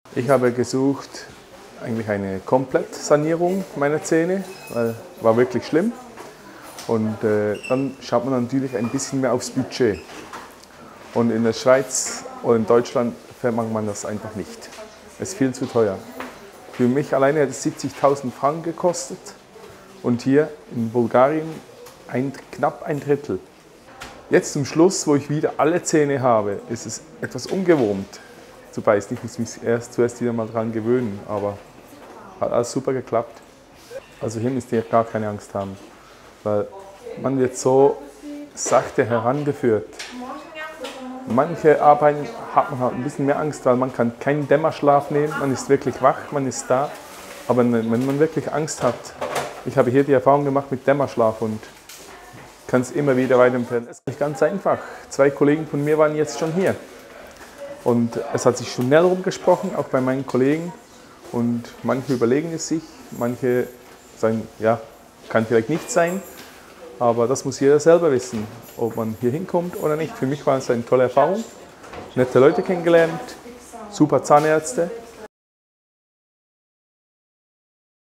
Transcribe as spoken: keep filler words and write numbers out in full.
Ich habe gesucht eigentlich eine Komplettsanierung meiner Zähne, weil war wirklich schlimm. Und äh, dann schaut man natürlich ein bisschen mehr aufs Budget. Und in der Schweiz oder in Deutschland vermag man das einfach nicht. Es ist viel zu teuer. Für mich alleine hat es siebzigtausend Franken gekostet und hier in Bulgarien ein, knapp ein Drittel. Jetzt zum Schluss, wo ich wieder alle Zähne habe, ist es etwas ungewohnt zu beißen. Ich muss mich erst, zuerst wieder mal daran gewöhnen, aber hat alles super geklappt. Also hier müsst ihr gar keine Angst haben, weil man wird so sachte herangeführt. Manche Arbeiten hat man halt ein bisschen mehr Angst, weil man kann keinen Dämmerschlaf nehmen, man ist wirklich wach, man ist da. Aber wenn man wirklich Angst hat, ich habe hier die Erfahrung gemacht mit Dämmerschlaf und kann es immer wieder weiterempfehlen. Es ist ganz einfach. Zwei Kollegen von mir waren jetzt schon hier. Und es hat sich schnell rumgesprochen, auch bei meinen Kollegen. Und manche überlegen es sich, manche sagen, ja, kann vielleicht nicht sein. Aber das muss jeder selber wissen, ob man hier hinkommt oder nicht. Für mich war es eine tolle Erfahrung. Nette Leute kennengelernt, super Zahnärzte.